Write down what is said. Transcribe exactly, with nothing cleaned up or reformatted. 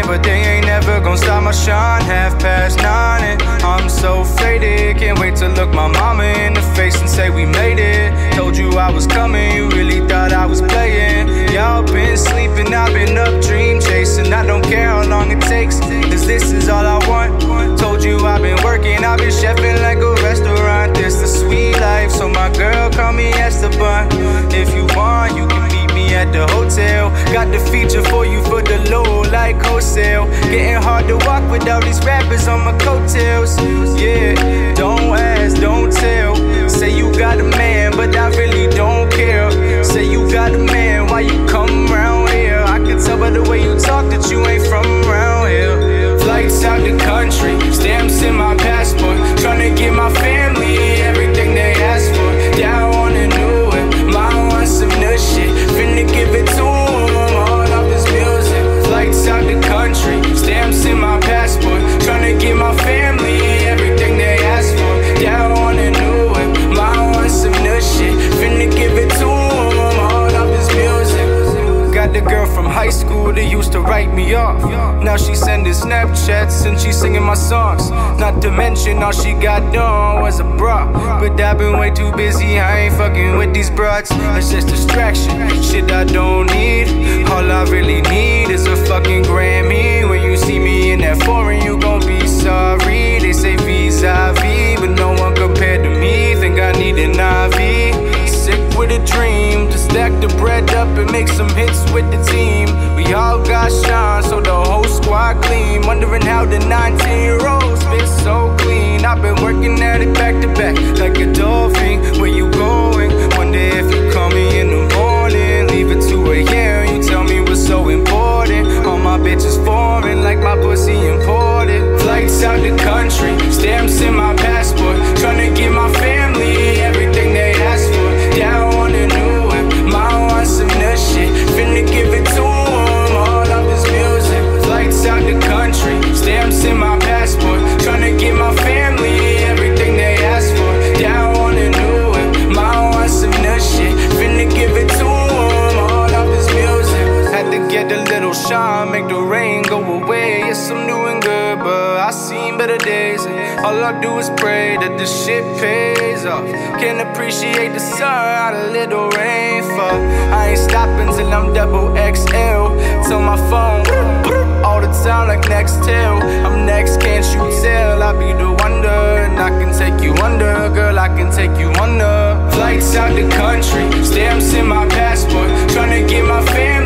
but they ain't never gonna stop my shine. Half past nine and I'm so faded. Can't wait to look my mama in the face and say we made it. Told you I was coming, you really thought I was playing. Y'all been sleeping, I've been up dream chasing. I don't care how long it takes, cause this is all I want. Told you I've been working, I've been chefing like a restaurant. This the sweet life, so my girl call me Esteban. If you want, you can meet me at the hotel. Got the feature for you for the low, like wholesale. Getting hard to walk with all these rappers on my coattails. Yeah, don't ask, don't tell. Say you got a man, but I really don't care. Say you got a man, why you come around here? I can tell by the way you talk that you ain't from around here. Flights out the country, stamps in my passport. Tryna give my family everything they ask for. Down on the new one, mine wants some new shit. Finna give it to them, all of this music. Flights out the country, stamps in my passport. Tryna give my family everything they ask for. Down on the new one, mine wants some new shit. Finna give it to them, all of this music. Got the girl from high school that used to write me off. Now she sending Snapchats and she singing my songs. Not to mention all she got done was a bra. But I've been way too busy, I ain't fucking with these broads. It's just distraction, shit I don't need. All I really need is a fucking Grammy. When you see me in that foreign, you gon' be sorry. They say vis-a-vis, but no one compared to me. Think I need an I V. Sick with a dream to stack the bread up and make some hits with the team. We all got shine, so the whole squad gleam. Wondering how the nineteen-year-olds spit so clean. I've been working at it back to back like a dolphin. Where you going? Wonder if you call me in the morning. Leave it two a m, you tell me what's so important. All my bitches foreign like my pussy imported. Flights out the country, stamps in my passport. Tryna give my family everything they ask for. Down on the new one, mine wants some new shit. Finna give it to them, all of this music. Flights out the country, stamps in my passport. Tryna give my family everything they ask for. Down on the new one, mine wants some new shit. Finna give it to them, all of this music. Had to get a little shine, make the rain go away. Yes, I'm doing good, but I seen better days. And all I do is pray that this shit pays off. Can't appreciate the sun, out a little rain fall. I ain't stopping till I'm double X L. Tell my phone all the time like Nextel. I'm next, can't you tell? I be the wonder, and I can take you under. Girl, I can take you under. Flights out the country, stamps in my passport. Tryna get my family